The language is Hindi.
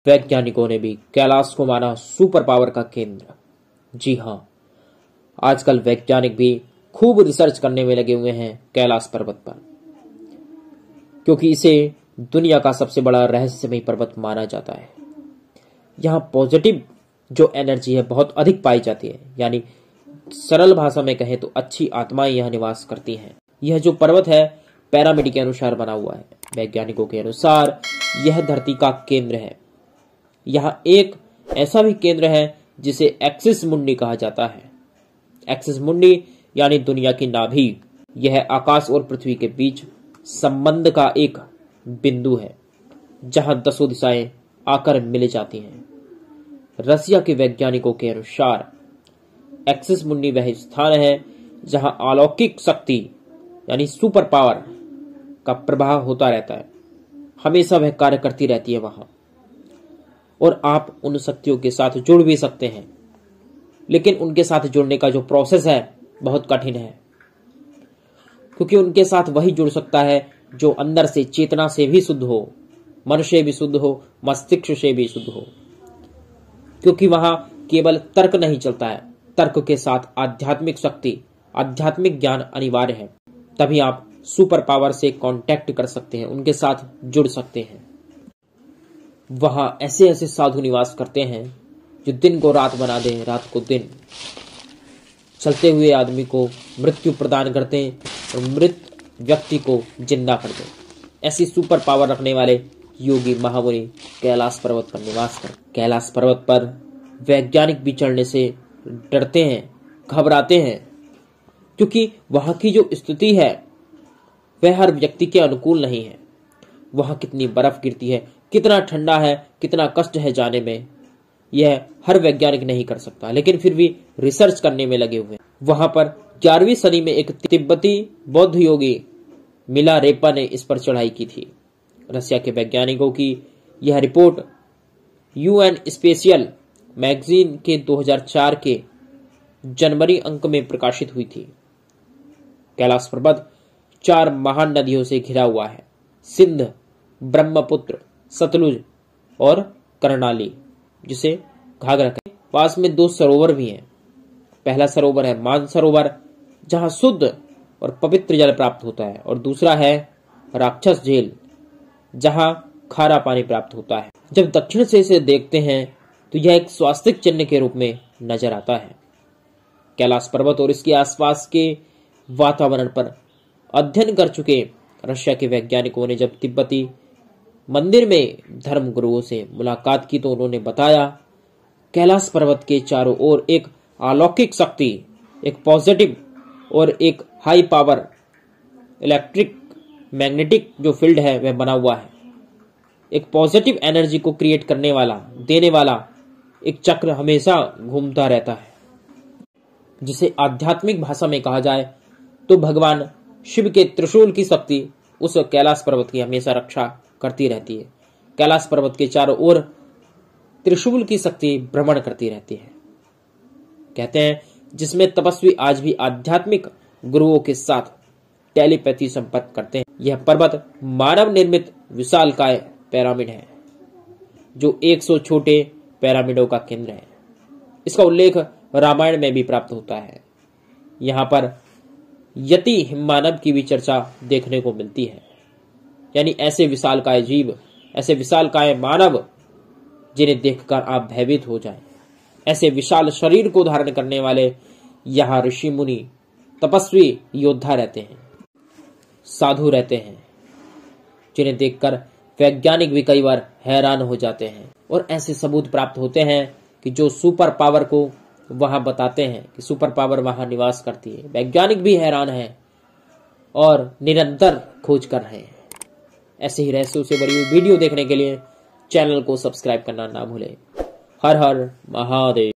वैज्ञानिकों ने भी कैलाश को माना सुपर पावर का केंद्र। जी हाँ, आजकल वैज्ञानिक भी खूब रिसर्च करने में लगे हुए हैं कैलाश पर्वत पर, क्योंकि इसे दुनिया का सबसे बड़ा रहस्यमय पर्वत माना जाता है। यहाँ पॉजिटिव जो एनर्जी है बहुत अधिक पाई जाती है, यानी सरल भाषा में कहें तो अच्छी आत्माएं यहाँ निवास करती हैं। यह जो पर्वत है पिरामिड के अनुसार बना हुआ है। वैज्ञानिकों के अनुसार यह धरती का केंद्र है। यहाँ एक ऐसा भी केंद्र है जिसे एक्सिस मुंडी कहा जाता है। एक्सिस मुंडी यानी दुनिया की नाभि। यह आकाश और पृथ्वी के बीच संबंध का एक बिंदु है, जहां दसों दिशाएं आकर मिल जाती हैं। रसिया के वैज्ञानिकों के अनुसार एक्सिस मुंडी वह स्थान है जहां अलौकिक शक्ति यानी सुपर पावर का प्रभाव होता रहता है। हमेशा वह कार्य करती रहती है वहां, और आप उन शक्तियों के साथ जुड़ भी सकते हैं, लेकिन उनके साथ जुड़ने का जो प्रोसेस है बहुत कठिन है, क्योंकि उनके साथ वही जुड़ सकता है जो अंदर से चेतना से भी शुद्ध हो, मन से भी शुद्ध हो, मस्तिष्क से भी शुद्ध हो। क्योंकि वहां केवल तर्क नहीं चलता है, तर्क के साथ आध्यात्मिक शक्ति, आध्यात्मिक ज्ञान अनिवार्य है। तभी आप सुपर पावर से कांटेक्ट कर सकते हैं, उनके साथ जुड़ सकते हैं। वहां ऐसे ऐसे साधु निवास करते हैं जो दिन को रात बना दे, रात को दिन। चलते हुए आदमी को मृत्यु प्रदान करते हैं और मृत व्यक्ति को जिंदा कर दे। ऐसी सुपर पावर रखने वाले योगी महामुनि कैलाश पर्वत पर निवास कर। कैलाश पर्वत पर वैज्ञानिक भी चढ़ने से डरते हैं, घबराते हैं, क्योंकि वहां की जो स्थिति है वह हर व्यक्ति के अनुकूल नहीं है। वहां कितनी बर्फ गिरती है, कितना ठंडा है, कितना कष्ट है जाने में, यह हर वैज्ञानिक नहीं कर सकता, लेकिन फिर भी रिसर्च करने में लगे हुए हैं। वहां पर 11वीं सदी में एक तिब्बती बौद्ध योगी मिलारेपा ने इस पर चढ़ाई की थी। रसिया के वैज्ञानिकों की यह रिपोर्ट यूएन स्पेशियल मैगजीन के 2004 के जनवरी अंक में प्रकाशित हुई थी। कैलाश पर्वत 4 महान नदियों से घिरा हुआ है, सिंध, ब्रह्मपुत्र, सतलुज और कर्णाली, जिसे घाघरा कहते हैं। पास में 2 सरोवर भी हैं। पहला सरोवर है मान सरोवर, जहां शुद्ध और पवित्र जल प्राप्त होता है, और दूसरा है राक्षस झील, जहां खारा पानी प्राप्त होता है। जब दक्षिण से इसे देखते हैं तो यह एक स्वास्तिक चिन्ह के रूप में नजर आता है। कैलाश पर्वत और इसके आसपास के वातावरण पर अध्ययन कर चुके रशिया के वैज्ञानिकों ने जब तिब्बती मंदिर में धर्म गुरुओं से मुलाकात की तो उन्होंने बताया कैलाश पर्वत के चारों ओर एक अलौकिक शक्ति, एक पॉजिटिव और एक हाई पावर इलेक्ट्रिक मैग्नेटिक जो फील्ड है वह बना हुआ है। एक पॉजिटिव एनर्जी को क्रिएट करने वाला, देने वाला एक चक्र हमेशा घूमता रहता है, जिसे आध्यात्मिक भाषा में कहा जाए तो भगवान शिव के त्रिशूल की शक्ति उस कैलाश पर्वत की हमेशा रक्षा करती रहती है। कैलाश पर्वत के चारों ओर त्रिशूल की शक्ति भ्रमण करती रहती है। कहते हैं जिसमें तपस्वी आज भी आध्यात्मिक गुरुओं के साथ टेलीपैथी संपर्क करते हैं। यह पर्वत मानव निर्मित विशालकाय पिरामिड है, जो 100 छोटे पिरामिडों का केंद्र है। इसका उल्लेख रामायण में भी प्राप्त होता है। यहाँ पर यति हिममानव की भी चर्चा देखने को मिलती है, यानी ऐसे विशालकाय जीव, ऐसे विशालकाय मानव जिन्हें देखकर आप भयभीत हो जाएं। ऐसे विशाल शरीर को धारण करने वाले यहाँ ऋषि मुनि, तपस्वी, योद्धा रहते हैं, साधु रहते हैं, जिन्हें देखकर वैज्ञानिक भी कई बार हैरान हो जाते हैं। और ऐसे सबूत प्राप्त होते हैं कि जो सुपर पावर को वहां बताते हैं कि सुपर पावर वहां निवास करती है। वैज्ञानिक भी हैरान हैं और निरंतर खोज कर रहे हैं। ऐसे ही रहस्यों से भरी हुई वीडियो देखने के लिए चैनल को सब्सक्राइब करना ना भूलें। हर हर महादेव।